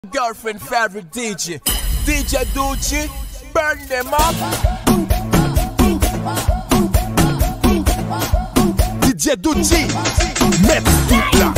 Girlfriend favorite DJ, DJ Doogie, burn them up. DJ Doogie, met tout là.